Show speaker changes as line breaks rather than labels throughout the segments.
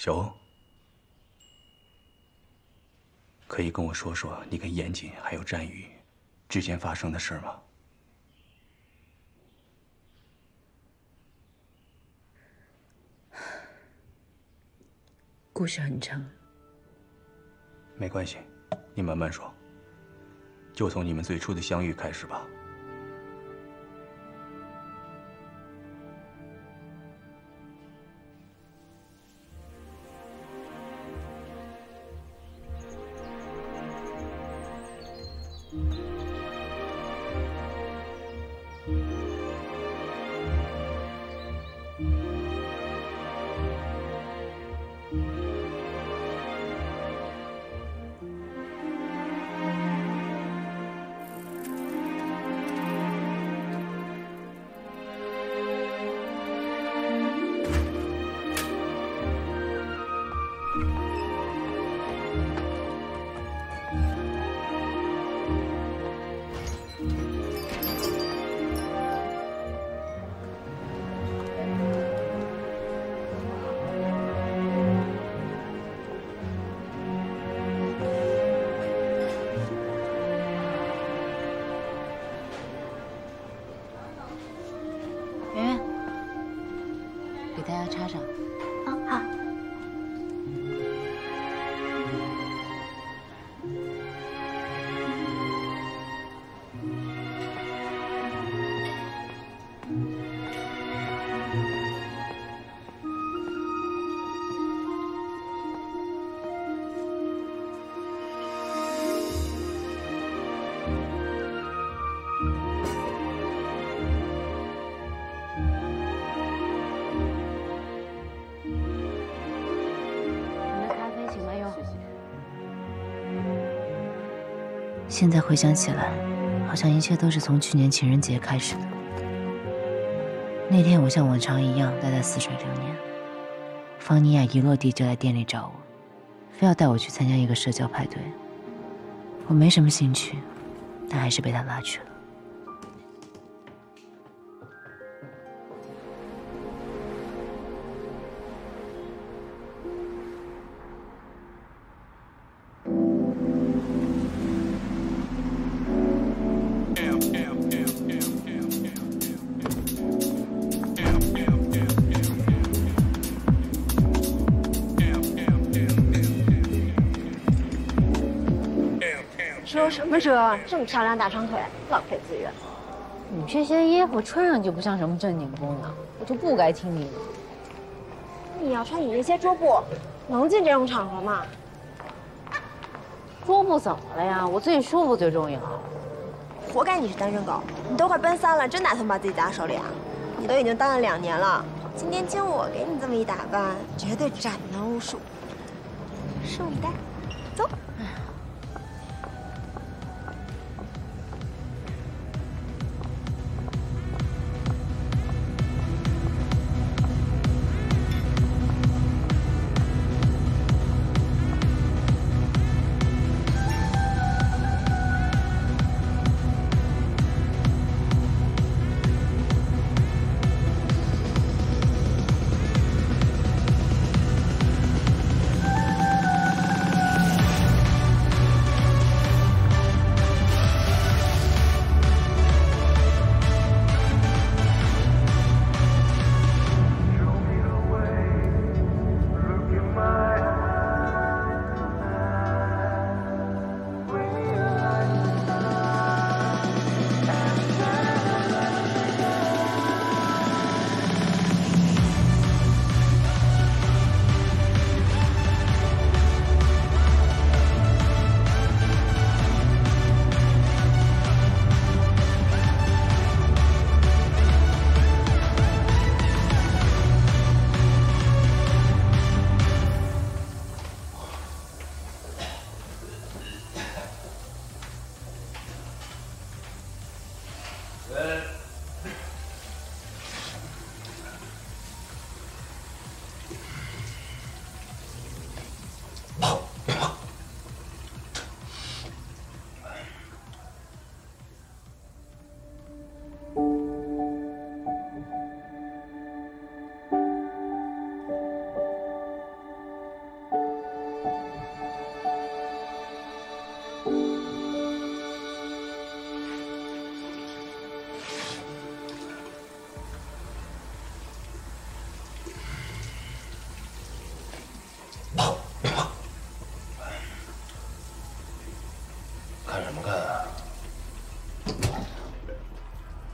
小欧，可以跟我说说你跟严谨还有战宇之间发生的事吗？
故事很长，
没关系，你慢慢说。就从你们最初的相遇开始吧。
圆圆，给大家插上。
好。
现在回想起来，好像一切都是从去年情人节开始的。那天我像往常一样待在似水流年，方妮雅一落地就来店里找我，非要带我去参加一个社交派对。我没什么兴趣，但还是被她拉去了。
遮什么遮？这么漂亮大长腿，浪费资源。
你这些衣服穿上就不像什么正经姑娘，我就不该听你的。
你要穿你那些桌布，能进这种场合吗？
桌布怎么了呀？我自己舒服最重要。
活该你是单身狗！你都快奔3了，真打算把自己砸手里啊？你都已经单了2年了，今天经我给你这么一打扮，绝对斩男无数。拭目以待，走。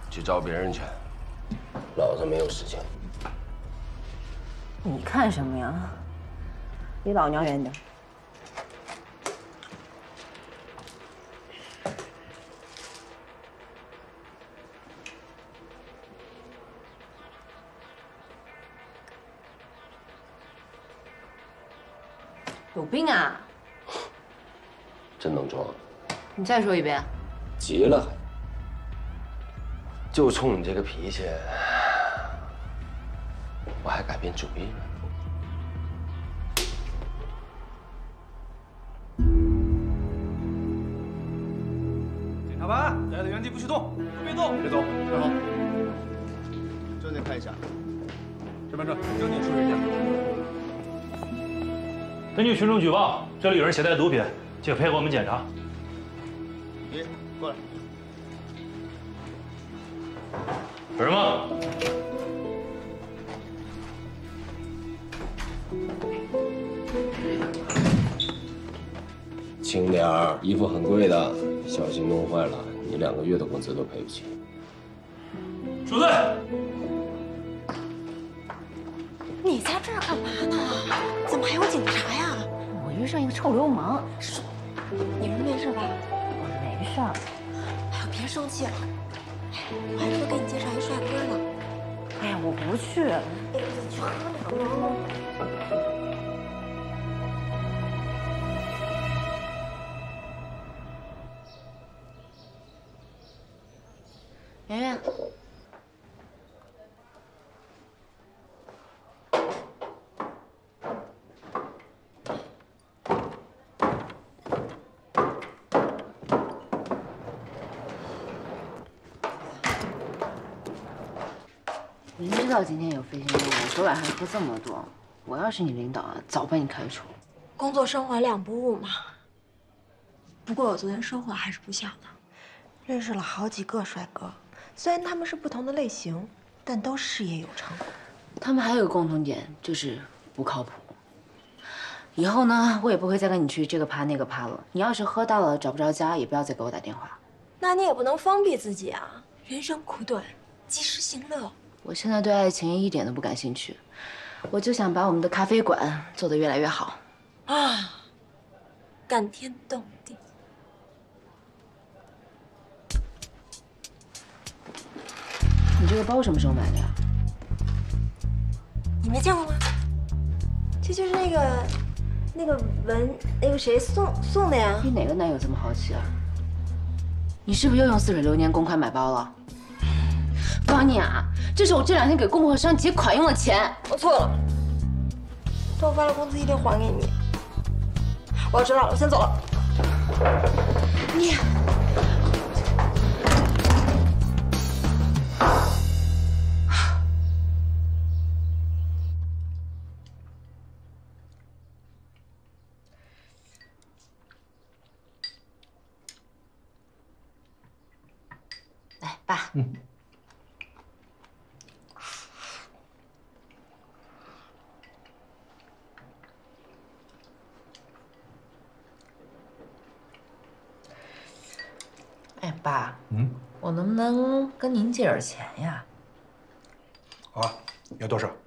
去找别人去，老子没有事情。
你看什么呀？离老娘远点。有病啊！
真能装。
你再说一遍。
急了还？就冲你这个脾气，我还改变主意呢。
检察官，待在原地不许动，别动，别走，站好。
证件看一下。
身份证，证件出示一下。
根据群众举报，这里有人携带毒品，请配合我们检查。
你过来。
有人吗？
轻点儿，衣服很贵的，小心弄坏了，你2个月的工资都赔不起。
收队。
你在这儿干嘛呢？怎么还有警察呀？
我遇上一个臭流氓。
你是没事吧？
我没事儿。
哎呦，别生气了。我还说给你介绍一帅哥呢。
哎呀，我不去。
哎，你去喝两盅。
圆圆，明知道今天有飞行任务，昨晚还喝这么多，我要是你领导啊，早把你开除。
工作生活两不误嘛。不过我昨天收获还是不小的，认识了好几个帅哥，虽然他们是不同的类型，但都事业有成。
他们还有个共同点，就是不靠谱。以后呢，我也不会再跟你去这个趴那个趴了。你要是喝大了找不着家，也不要再给我打电话。
那你也不能封闭自己啊，人生苦短，及时行乐。
我现在对爱情一点都不感兴趣，我就想把我们的咖啡馆做得越来越好。
啊，感天动地。
你这个包什么时候买的呀？
你没见过吗？这就是那个那个谁送的呀？
你哪个男友这么好奇啊？你是不是又用似水流年公款买包了？方妮啊，这是我这2天给供货商结款用的钱。
我错了，等我发了工资一定还给你。我要知道了，我先走了。你。
来，爸。哎，爸。我能不能跟您借点钱呀？
好啊，要多少？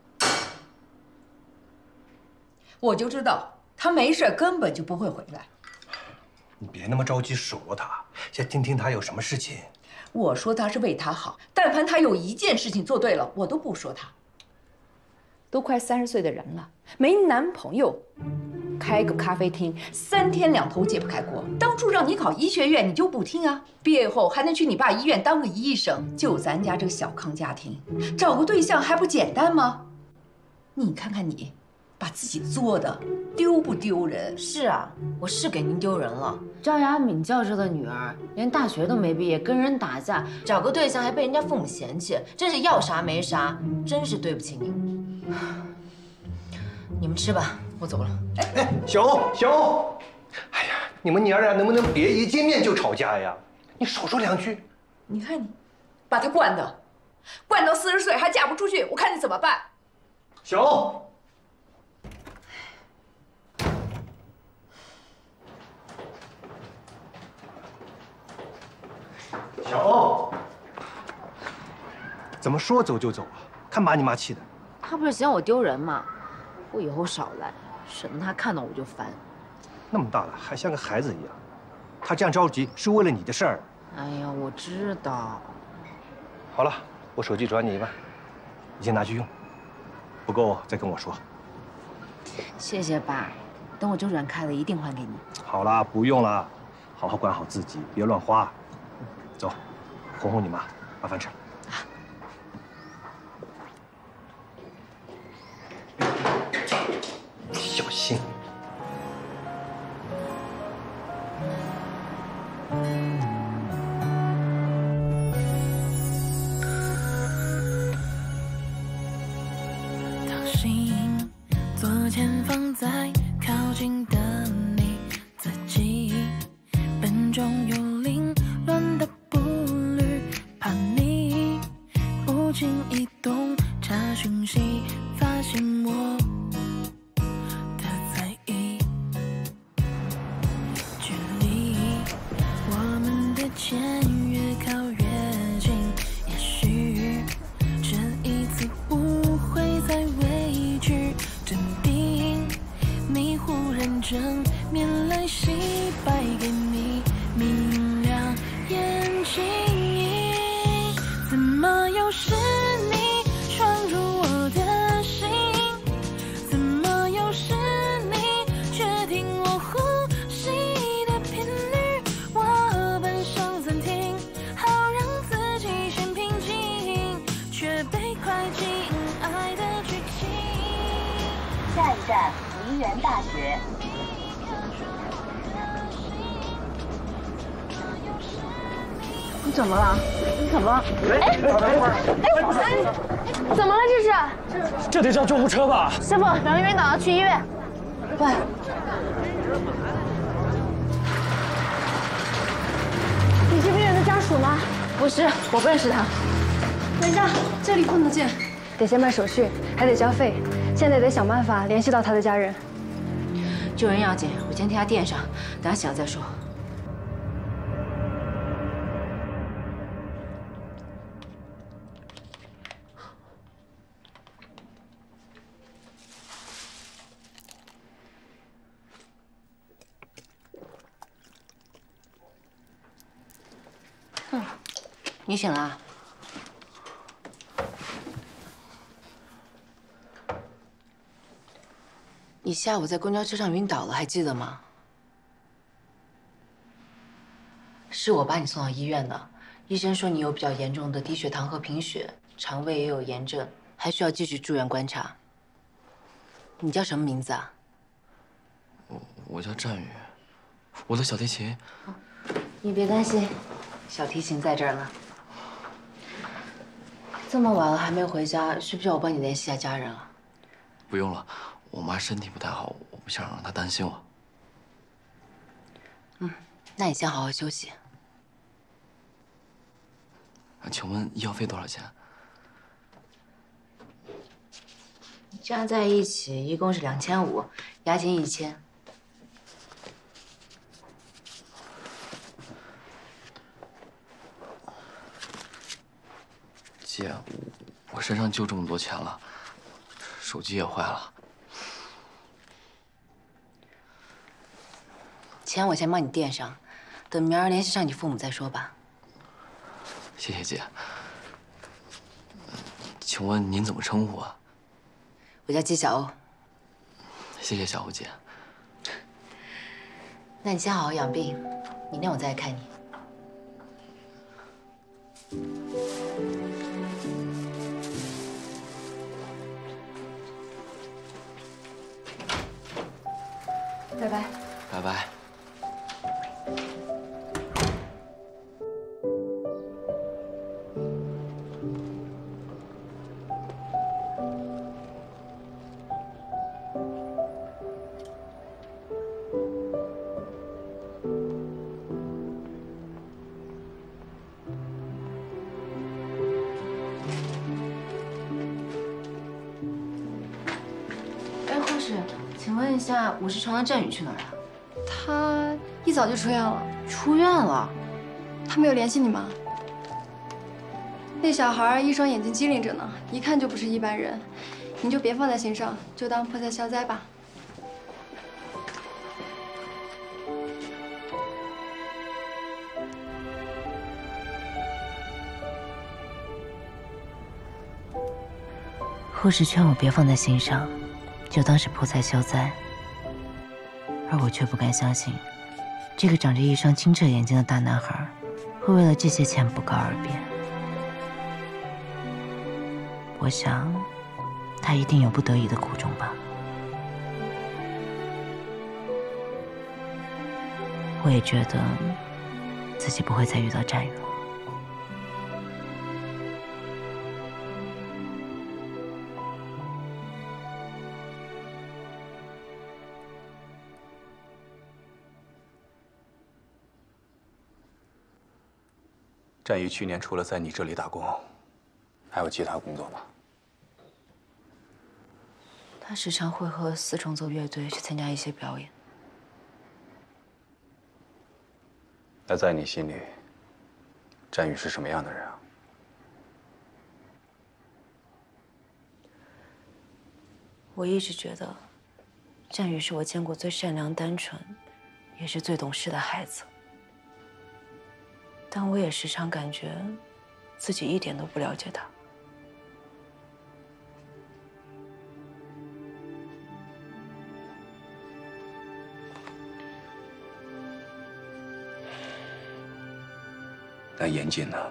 我就知道他没事根本就不会回来。
你别那么着急数落他，先听听他有什么事情。
我说他是为他好，但凡他有一件事情做对了，我都不说他。都快30岁的人了，没男朋友，开个咖啡厅，3天2头解不开锅。当初让你考医学院，你就不听啊！毕业后还能去你爸医院当个医生。就咱家这个小康家庭，找个对象还不简单吗？你看看你，把自己作的丢不丢人？
是啊，我是给您丢人了。赵雅敏教授的女儿连大学都没毕业，跟人打架，找个对象还被人家父母嫌弃，真是要啥没啥，真是对不起你。你们吃吧，我走了。
哎，小欧，哎呀，你们娘俩能不能别一见面就吵架呀？你少说2句。
你看你，把他惯到40岁还嫁不出去，我看你怎么办？
小欧。小欧， 怎么说走就走啊？看把你妈气的。
他不是嫌我丢人吗？我以后少来，省得他看到我就烦。
那么大了还像个孩子一样，他这样着急是为了你的事儿。
哎呀，我知道。
好了，我手机转你1万，你先拿去用，不够再跟我说。
谢谢爸，等我周转开了一定还给你。
好了，不用了，好好管好自己，别乱花。走，哄哄你妈，把饭吃了。小心。
当心左前方在靠近的你自己，笨重又凌乱的步履，怕你不经意洞察讯息，发现我的在意。距离我们的肩越靠越近，也许这一次不会再畏惧，镇定迷糊认真，面来洗白给你明亮眼睛。怎么又是你闯入我的心？怎么又是你决定我呼吸的频率？我本想暂停，好让自己先平静，却被快进爱的剧情。
下一站，梨园大学。
你怎么了？你怎么了？
怎么了这是？
这得叫救护车吧？
师傅，两个晕倒，去医院。
喂，
你是病人的家属吗？
不是，我不认识他。
等一下，这里碰得见，得先办手续，还得交费，现在得想办法联系到他的家人。
救人要紧，我先替他垫上，等他醒了再说。你醒了？你下午在公交车上晕倒了，还记得吗？是我把你送到医院的，医生说你有比较严重的低血糖和贫血，肠胃也有炎症，还需要继续住院观察。你叫什么名字啊？
我叫战宇，我的小提琴。
你别担心，
小提琴在这儿呢。这么晚了还没回家，需不需要我帮你联系一下家人啊？
不用了，我妈身体不太好，我不想让她担心我。
那你先好好休息。
请问医药费多少钱？
加在一起一共是2500，押金1000。
姐，我身上就这么多钱了，手机也坏了。
钱我先帮你垫上，等明儿联系上你父母再说吧。
谢谢姐。请问您怎么称呼啊？
我叫季小欧。
谢谢小欧姐。
那你先好好养病，明天我再来看你。拜拜。
拜拜。
哎，护士，请问一下，50床的战宇去哪儿了？
他一早就出院了。
出院了？
他没有联系你吗？ 那小孩一双眼睛机灵着呢，一看就不是一般人。你就别放在心上，就当破财消灾吧。
护士劝我别放在心上，就当是破财消灾，而我却不敢相信，这个长着一双清澈眼睛的大男孩，会为了这些钱不告而别。我想，他一定有不得已的苦衷吧。我也觉得自己不会再遇到战宇了。
战宇去年除了在你这里打工，还有其他工作吧？
他时常会和四重奏乐队去参加一些表演。
那在你心里，战宇是什么样的人啊？
我一直觉得，战宇是我见过最善良、单纯，也是最懂事的孩子。但我也时常感觉，自己一点都不了解他。
那严谨呢？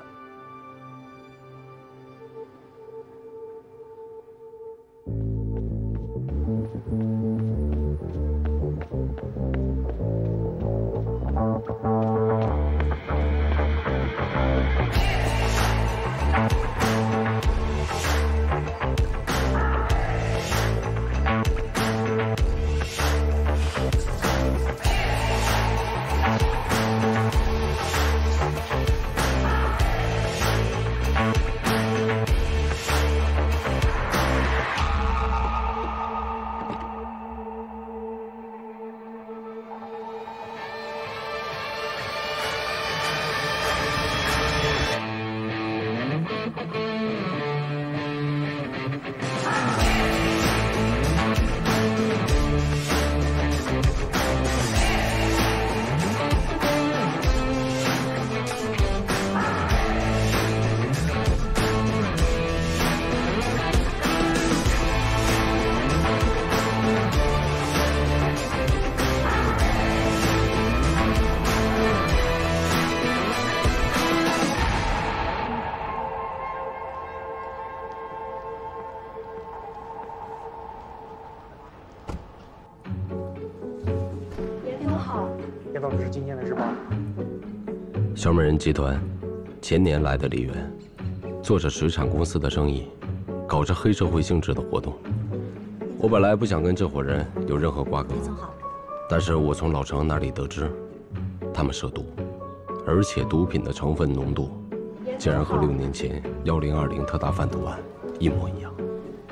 小美人集团前年来的梨园，做着水产公司的生意，搞着黑社会性质的活动。我本来不想跟这伙人有任何瓜葛，但是我从老程那里得知，他们涉毒，而且毒品的成分浓度竟然和6年前1020特大贩毒案一模一样。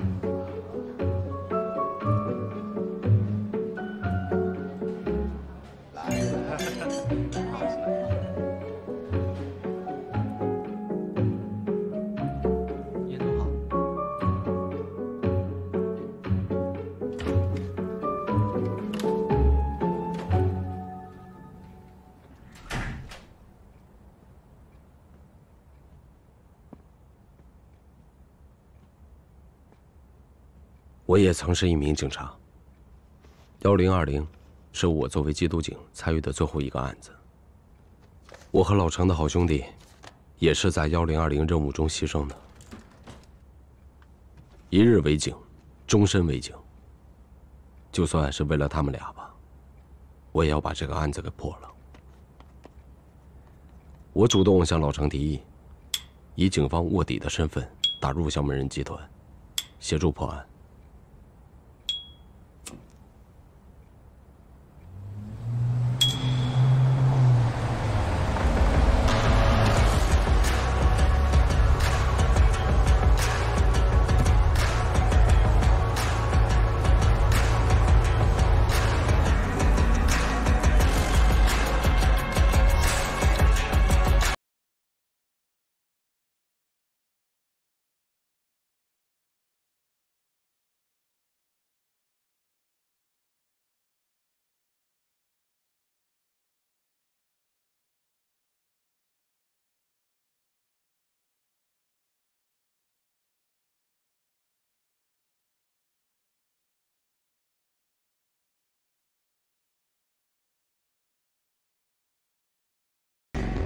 我也曾是一名警察。1020是我作为缉毒警参与的最后一个案子。我和老程的好兄弟，也是在1020任务中牺牲的。一日为警，终身为警。就算是为了他们俩吧，我也要把这个案子给破了。我主动向老程提议，以警方卧底的身份打入小美人集团，协助破案。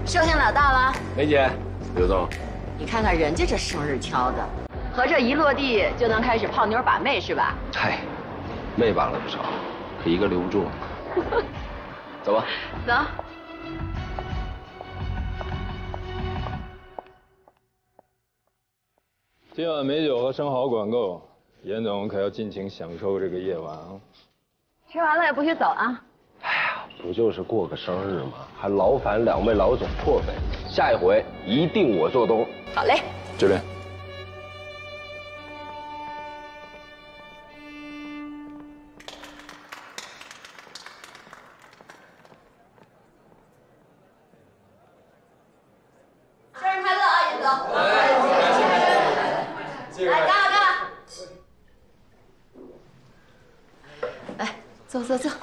寿星老到了，
梅姐，刘总，
你看看人家这生日挑的，合着一落地就能开始泡妞把妹是吧？
嗨，妹把了不少，可一个留不住。走吧。
走。
今晚美酒和生蚝管够，严总可要尽情享受这个夜晚啊！
吃完了也不许走啊！
不就是过个生日吗？还劳烦两位老总破费，下一回一定我做东。
好嘞，
指令。
生日快乐啊，严总！来，干了干了！来，坐。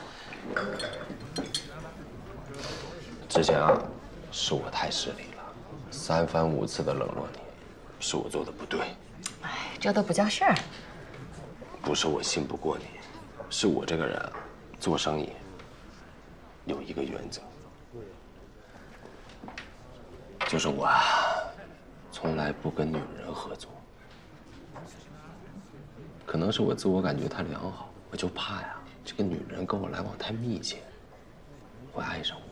之前啊，是我太失礼了，3番5次的冷落你，是我做的不对。
哎，这都不叫事儿。
不是我信不过你，是我这个人啊，做生意有一个原则，就是我啊，从来不跟女人合作。可能是我自我感觉太良好，我就怕呀，这个女人跟我来往太密切，会爱上我。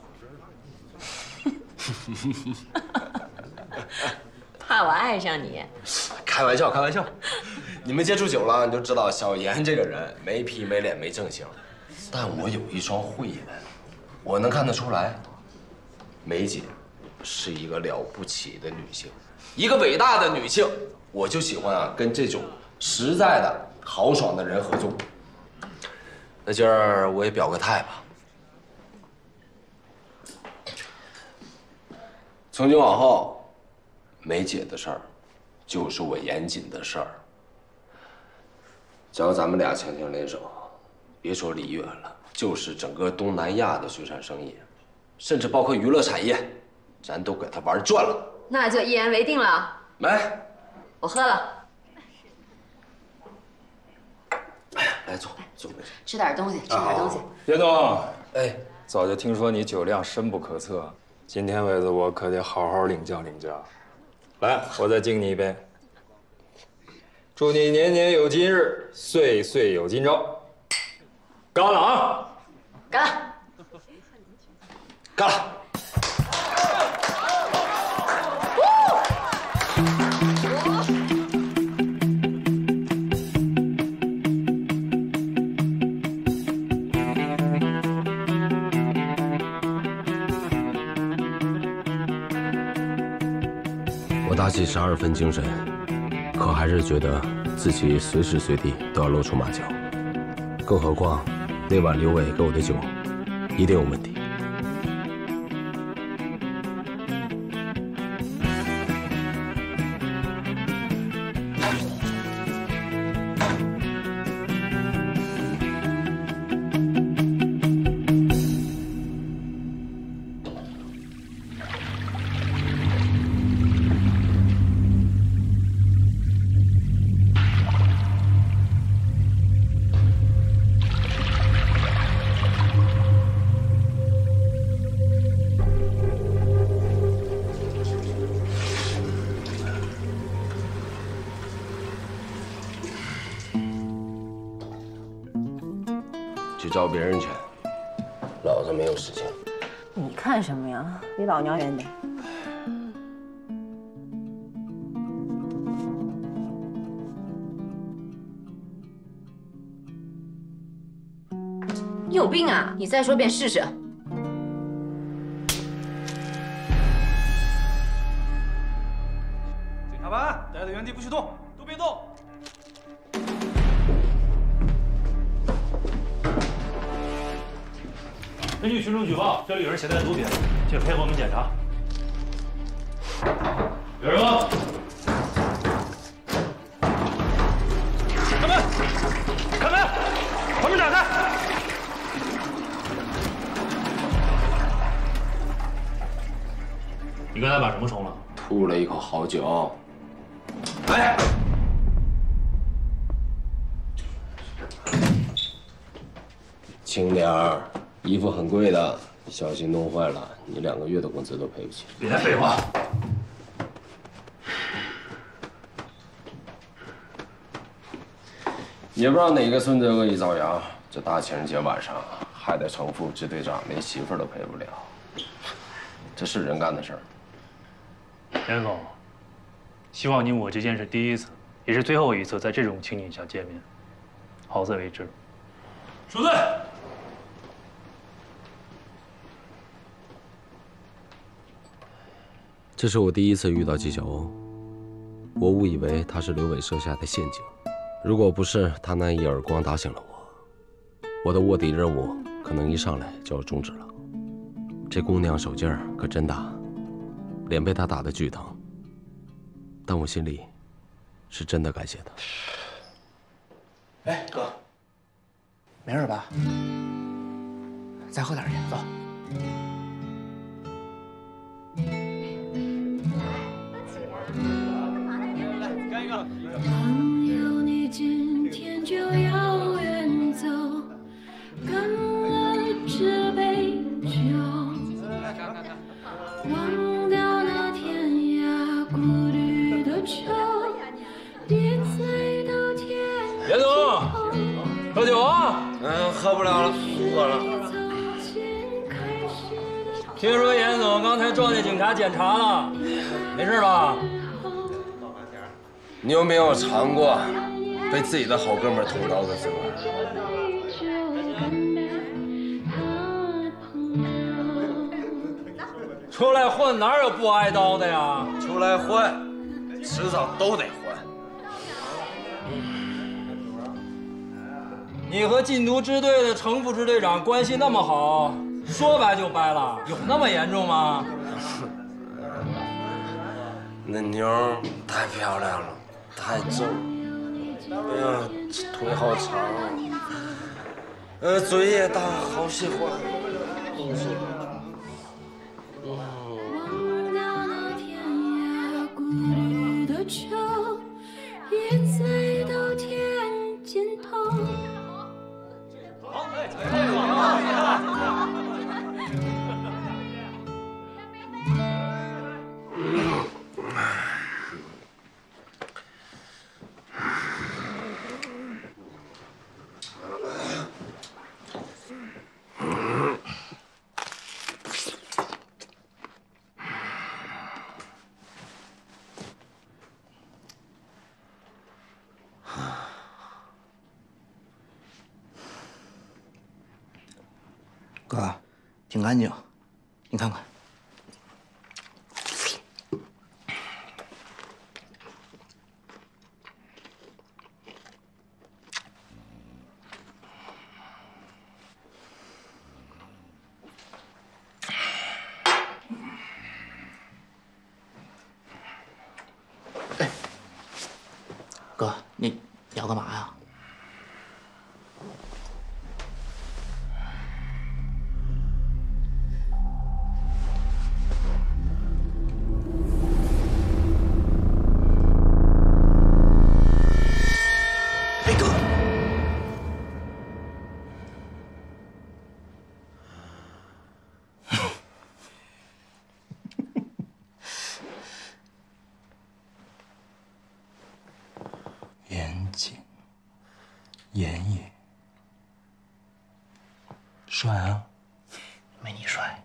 怕我爱上你？
开玩笑，开玩笑。你们接触久了，你就知道小严这个人没皮没脸没正形，但我有一双慧眼，我能看得出来，梅姐是一个了不起的女性，一个伟大的女性。我就喜欢啊，跟这种实在的豪爽的人合作。那今儿我也表个态吧。从今往后，梅姐的事儿，就是我严谨的事儿。只要咱们俩强强联手，别说梨园了，就是整个东南亚的水产生意，甚至包括娱乐产业，咱都给他玩转了。
那就一言为定了。
来，
我喝了。
来坐回去，
吃点东西，吃点东西。
严总，
哎，
早就听说你酒量深不可测，今天为子我可得好好领教领教。来，我再敬你一杯。祝你年年有今日，岁岁有今朝。干了啊！
干了！
干了！我打起12分精神，可还是觉得自己随时随地都要露出马脚，更何况那晚刘伟给我的酒一定有问题。去招别人去，老子没有事情。
你看什么呀？离老娘远点。你有病啊！你再说遍试试。
检查班，待在原地不许动，都别动。
根据群众举报，这里有人携带毒品，请配合我们检查。有人吗？开门！开门！把门打开！你刚才把什么冲了？
吐了一口好酒。哎！轻点儿，衣服很贵的， 小心弄坏了，你2个月的工资都赔不起。
别废话。
也不知道哪个孙子恶意造谣，这大情人节晚上害得程副支队长连媳妇都陪不了，这是人干的事儿。
严总，希望你我这件事第一次，也是最后一次在这种情景下见面，好自为之。
收队。
这是我第一次遇到纪晓欧，我误以为他是刘伟设下的陷阱，如果不是他那一耳光打醒了我的卧底任务可能一上来就要终止了。这姑娘手劲儿可真大，脸被他打得巨疼，但我心里是真的感谢他。
哎，哥，没事吧？再喝点去，走。
朋友，你今天就要远走，干了这杯酒，忘掉那天涯孤旅的愁，别再到天。
严总，喝酒啊！
喝不了了，饿了。
听说严总刚才撞见警察检查了，没事吧？
你有没有尝过被自己的好哥们捅刀的滋味？
出来混哪有不挨刀的呀？
出来混，迟早都得混。
你和禁毒支队的程副支队长关系那么好，说掰就掰了，有那么严重吗？
那妞太漂亮了，太正，哎呀，腿好长，嘴也大，好喜欢。
忘掉那天涯孤旅的愁，别再到天尽头。
哥，挺干净，你看看。哎，哥，你要干嘛呀？
严谨、严也，帅啊！
没你帅。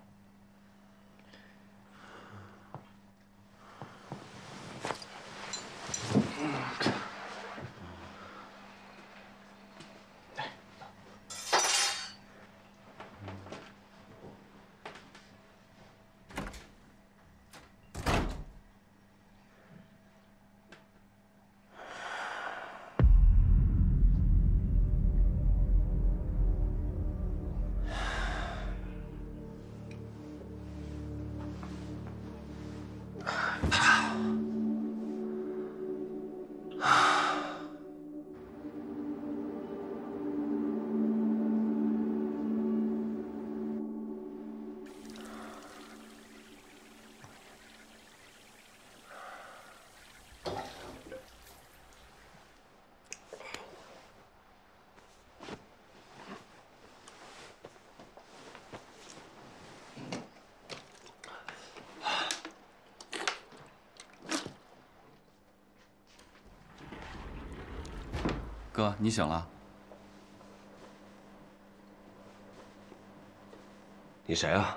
哥，你醒了？
你谁啊？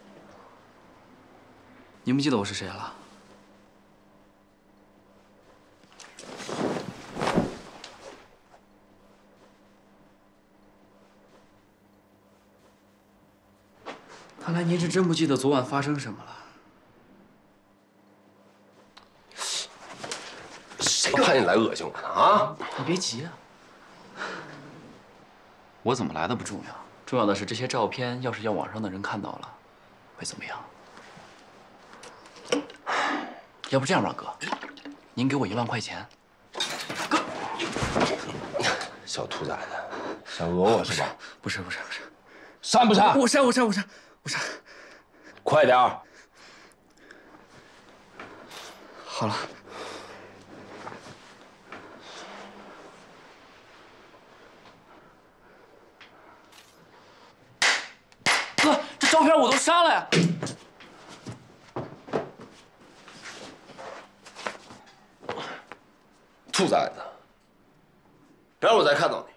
您不记得我是谁了？看来您是真不记得昨晚发生什么了。
谁派你来恶心我呢？啊！
你别急啊。我怎么来的不重要，重要的是这些照片要是让网上的人看到了，会怎么样？要不这样吧，哥，您给我1万块钱。哥，
小兔崽子，想讹我是吧？
不是，
删不删？
我删。
快点儿！
好了。哥，这照片我都删了呀。
兔崽子，别让我再看到你！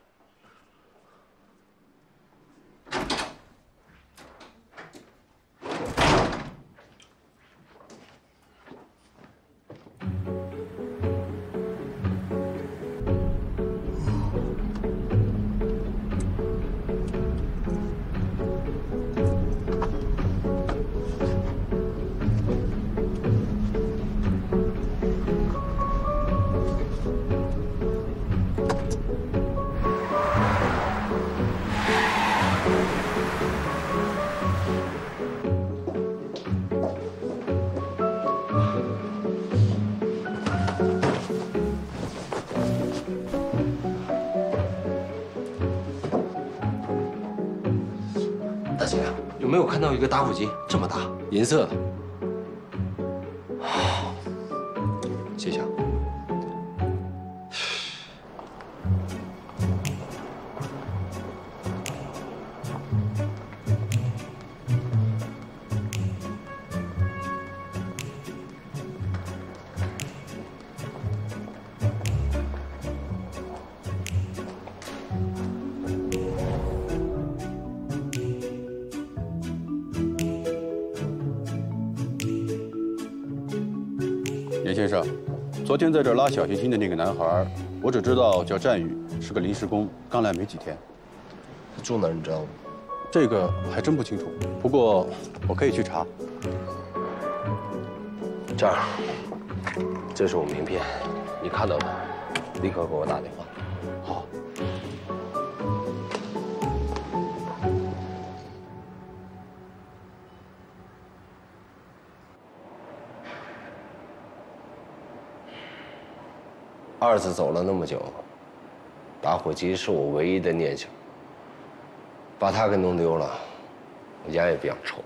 大姐，有没有看到一个打火机这么大，银色的？谢谢啊。
严先生，昨天在这儿拉小提琴的那个男孩，我只知道叫战宇，是个临时工，刚来没几天。
住哪儿你知道吗？
这个还真不清楚，不过我可以去查。
这儿，这是我名片，你看到的，立刻给我打电话。
好。
二子走了那么久，打火机是我唯一的念想。把他给弄丢了，我烟也不想抽。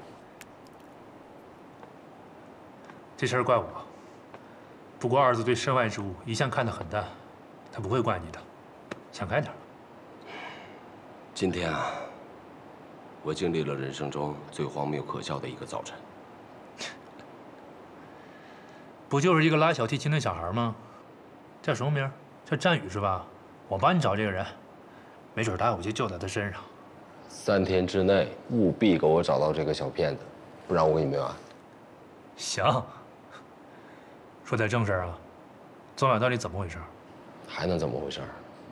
这事儿怪我。不过二子对身外之物一向看得很淡，他不会怪你的。想开点。
今天啊，我经历了人生中最荒谬可笑的一个早晨。
不就是一个拉小提琴的小孩吗？叫什么名？叫战宇是吧？我帮你找这个人，没准打火机就在他身上。
3天之内务必给我找到这个小骗子，不然我跟你没完。
行。说点正事啊，昨晚到底怎么回事？
还能怎么回事？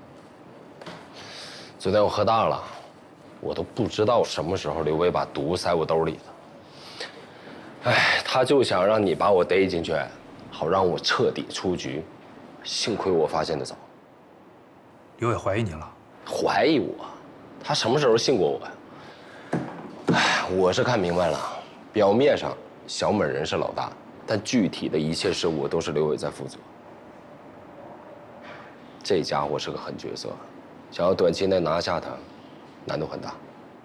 昨天我喝大了，我都不知道什么时候刘伟把毒塞我兜里了。哎，他就想让你把我逮进去，好让我彻底出局。幸亏我发现的早。
刘伟怀疑你了？
怀疑我？他什么时候信过我呀？哎，我是看明白了，表面上小美人是老大，但具体的一切事务都是刘伟在负责。这家伙是个狠角色，想要短期内拿下他，难度很大。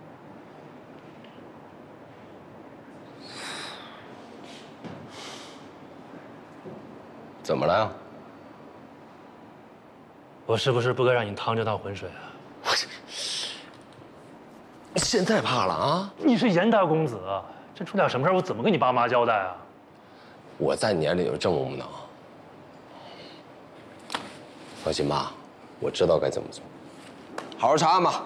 怎么了？
我是不是不该让你趟这趟浑水啊？
现在怕了啊？
你是严大公子，这出点什么事，我怎么跟你爸妈交代啊？
我在你眼里就这么无能？放心吧， 我知道该怎么做。好好查案吧。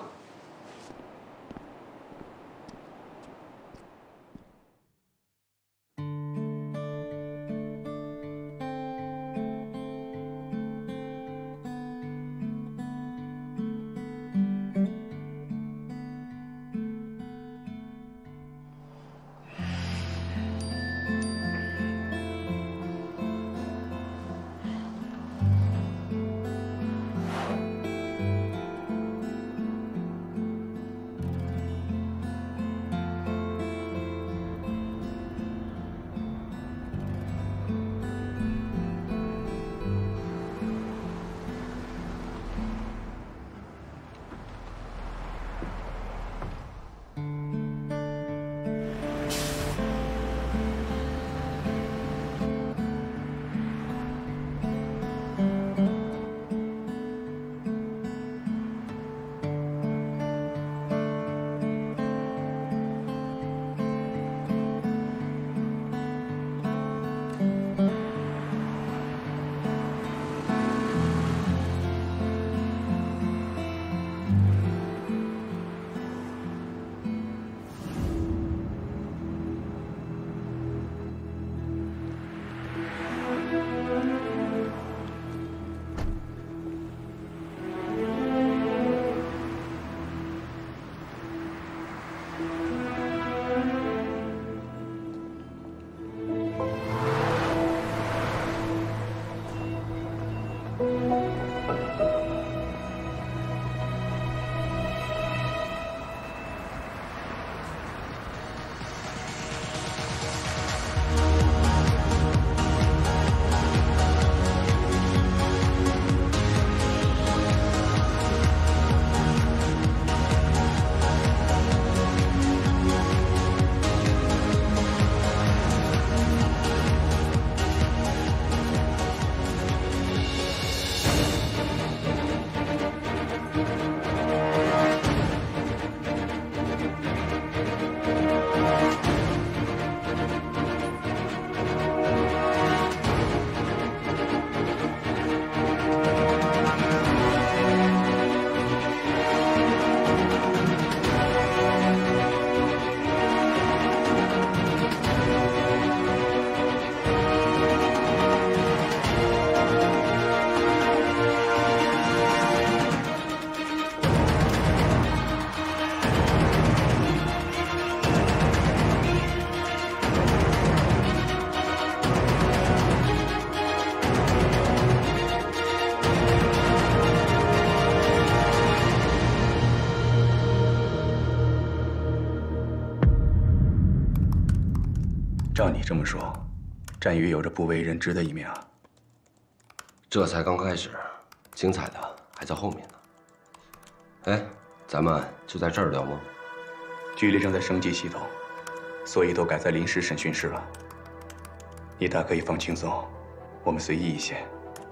照你这么说，战宇有着不为人知的一面啊。
这才刚开始，精彩的还在后面呢。哎，咱们就在这儿聊吗？
局里正在升级系统，所以都改在临时审讯室了。你大可以放轻松，我们随意一些。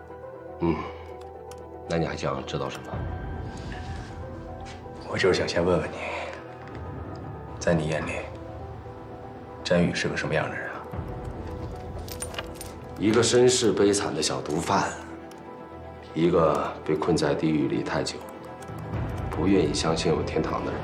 那你还想知道什么？
我就是想先问问你，在你眼里，战宇是个什么样的人啊？
一个身世悲惨的小毒贩，一个被困在地狱里太久，不愿意相信有天堂的人。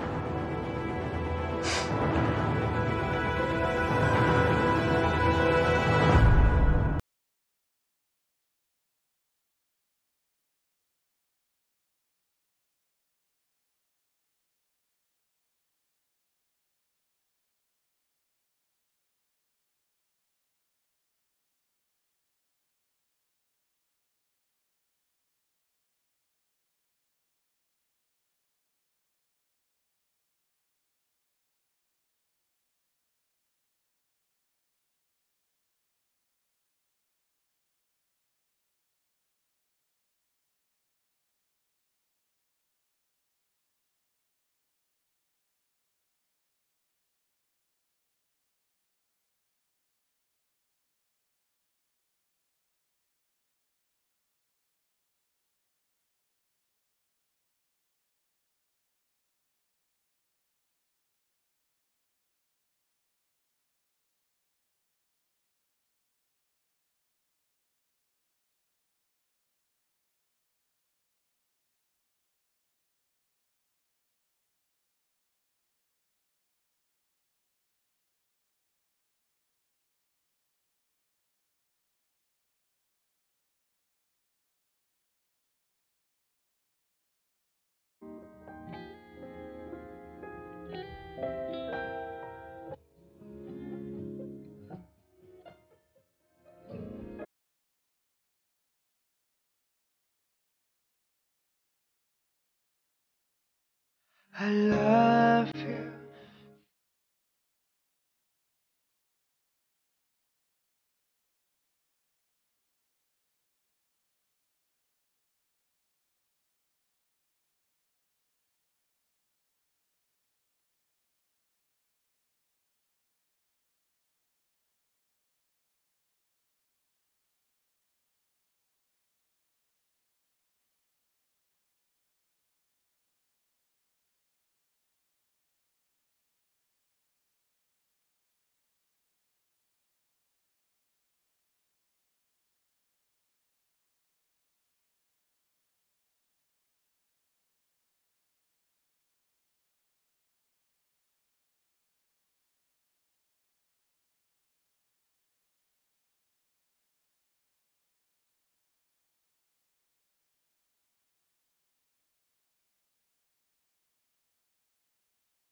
I love